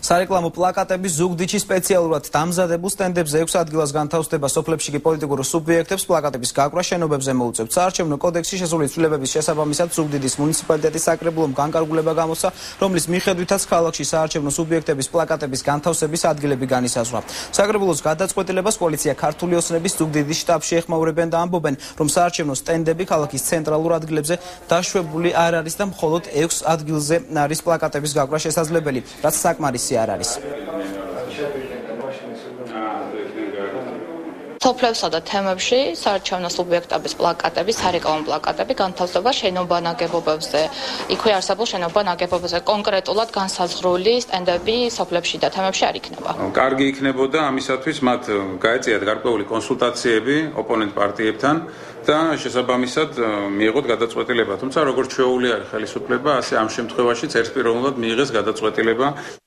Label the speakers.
Speaker 1: სარეკლამო პლაკატების ზუგდიდში სპეციალურად დამზადებულ სტენდებზე 6 ადგილას განთავსდება სოფლებში კი პოლიტიკურ სუბიექტებს პლაკატების გაკვრა შენობებზე მოუწევთ. საარჩევნო კოდექსში შესული ცვლილებების შესაბამისად ზუგდიდის მუნიციპალიტეტის საკრებულომ განკარგულება გამოსცა, რომლის მიხედვითაც ქალაქში საარჩევნო სუბიექტების პლაკატების განთავსების ადგილები განისაზღვრა. საკრებულოს გადაწყვეტილებას პოლიცია ქართული ოცნების ზუგდიდის შტაბში ეხმაურებენ და ამბობენ, რომ საარჩევნო სტენდები ქალაქის ცენტრალურ ადგილებზე დაშვებული არ არის და მხოლოდ 6 ადგილზე არის პლაკატების გაკვრა შესაძლებელი, რაც საკმარისი არ არის.
Speaker 2: სოფლებსა და თემებში საარჩევნო სუბიექტების პლაკატები, სარეკლამო პლაკატები განთავსდება შენობა ნაგებობებზე. იქვე არსებულ შენობა ნაგებობებზე კონკრეტულად განსაზღვრული სტენდები სოფლებში და თემებში არ იქნება.
Speaker 3: კარგი იქნებოდა ამისათვის მათ გაეწიათ გარკვეული კონსულტაციები ოპონენტ პარტიებთან და შესაბამისად მიიღოთ გადაწყვეტილება. თუმცა როგორც შეუძლია ხელისუფლება, ასე ამ შემთხვევაშიც ერთპიროვნულად მიიღეს გადაწყვეტილება.